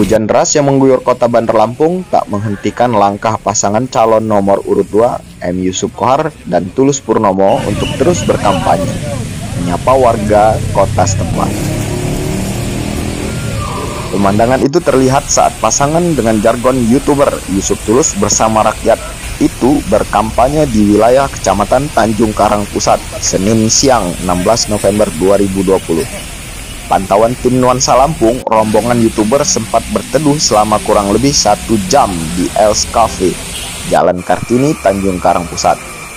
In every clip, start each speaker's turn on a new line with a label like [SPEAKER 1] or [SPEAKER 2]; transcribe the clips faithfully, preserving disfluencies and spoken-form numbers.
[SPEAKER 1] Hujan deras yang mengguyur kota Bandar Lampung tak menghentikan langkah pasangan calon nomor urut dua M. Yusuf Kohar dan Tulus Purnomo untuk terus berkampanye, menyapa warga kota setempat. Pemandangan itu terlihat saat pasangan dengan jargon YouTuber Yusuf Tulus bersama rakyat itu berkampanye di wilayah Kecamatan Tanjung Karang Pusat, Senin siang enam belas November dua ribu dua puluh. Pantauan tim Nuansa Lampung, rombongan YouTuber sempat berteduh selama kurang lebih satu jam di Els Cafe, Jalan Kartini, Tanjung Karang Pusat.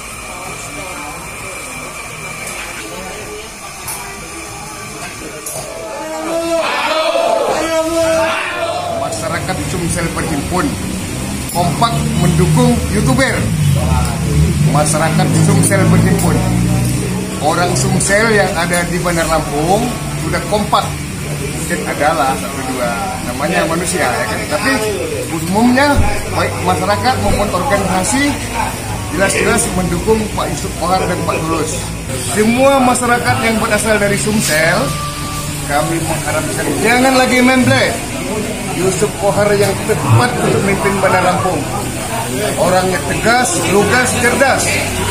[SPEAKER 2] Masyarakat Sumsel berhimpun kompak mendukung YouTuber. Masyarakat Sumsel berhimpun. Orang Sumsel yang ada di Bandar Lampung sudah kompak. Mungkin adalah satu dua namanya manusia ya kan. Tapi umumnya baik masyarakat maupun organisasi jelas-jelas mendukung Pak Yusuf Kohar dan Pak Tulus. Semua masyarakat yang berasal dari Sumsel, kami mengharapkan jangan lagi memble. Yusuf Kohar yang tepat untuk memimpin Bandar Lampung. Orangnya tegas, lugas, cerdas.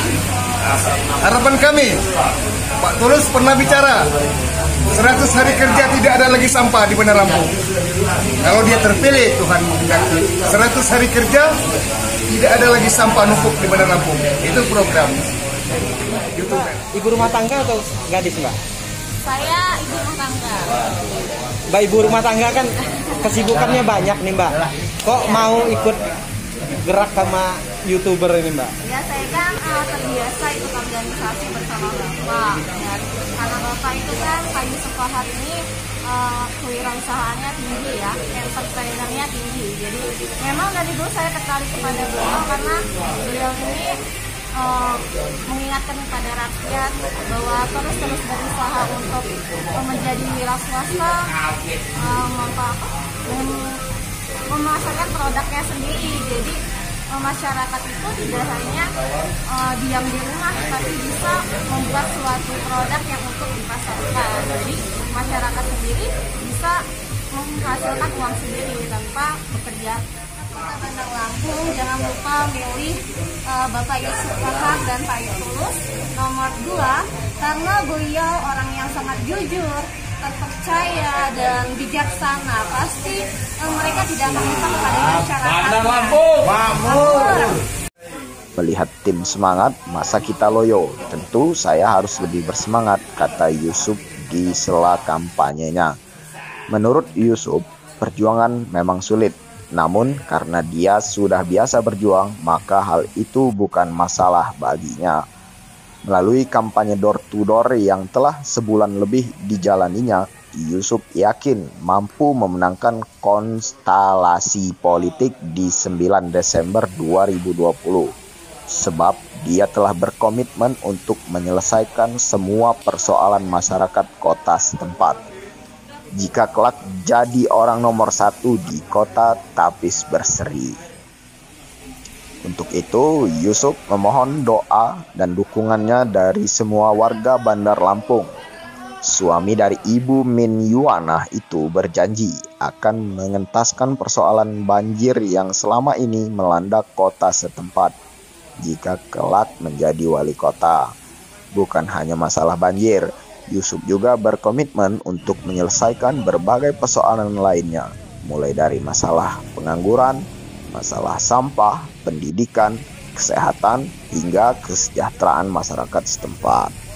[SPEAKER 2] Harapan kami, Pak Tulus pernah bicara seratus hari kerja tidak ada lagi sampah di Bandar Lampung. Kalau dia terpilih, Tuhan menghendaki seratus hari kerja tidak ada lagi sampah numpuk di Bandar Lampung. Itu program YouTube.
[SPEAKER 3] Ibu rumah tangga atau gadis, Mbak?
[SPEAKER 4] Saya ibu rumah tangga.
[SPEAKER 3] Mbak ibu rumah tangga kan kesibukannya banyak nih, Mbak. Kok mau ikut gerak sama YouTuber ini, Mbak?
[SPEAKER 4] Ya, saya kan uh, terbiasa ikut organisasi bersama Bapak. Ya, karena Bapak itu kan Pak Yusuf Kohar ini uh, kewirausahaannya tinggi ya, entrepreneurnya tinggi. Jadi memang dari dulu saya tertarik kepada beliau karena beliau ini uh, mengingatkan kepada rakyat bahwa terus-terus berusaha untuk uh, menjadi wira swasta, uh, mem memasarkan produknya sendiri. Jadi masyarakat itu tidak hanya uh, diam di rumah, tapi bisa membuat suatu produk yang untuk dipasarkan. Jadi masyarakat sendiri bisa menghasilkan uang sendiri tanpa bekerja. Kota Bandar Lampung jangan lupa milih uh, Bapak Yusuf Kohar dan Pak Tulus nomor dua karena beliau orang yang sangat jujur, terpercaya dan bijaksana. Pasti eh, mereka tidak meminta kepada masyarakat.
[SPEAKER 1] Melihat tim semangat, masa kita loyo? Tentu saya harus lebih bersemangat, kata Yusuf di sela kampanyenya. Menurut Yusuf, perjuangan memang sulit. Namun karena dia sudah biasa berjuang, maka hal itu bukan masalah baginya. Melalui kampanye door to door yang telah sebulan lebih dijalaninya, Yusuf yakin mampu memenangkan konstelasi politik di sembilan Desember dua ribu dua puluh. Sebab dia telah berkomitmen untuk menyelesaikan semua persoalan masyarakat kota setempat. Jika kelak jadi orang nomor satu di kota Tapis Berseri. Untuk itu, Yusuf memohon doa dan dukungannya dari semua warga Bandar Lampung. Suami dari Ibu Min Yuana itu berjanji akan mengentaskan persoalan banjir yang selama ini melanda kota setempat jika kelak menjadi wali kota. Bukan hanya masalah banjir, Yusuf juga berkomitmen untuk menyelesaikan berbagai persoalan lainnya, mulai dari masalah pengangguran, masalah sampah, pendidikan, kesehatan, hingga kesejahteraan masyarakat setempat.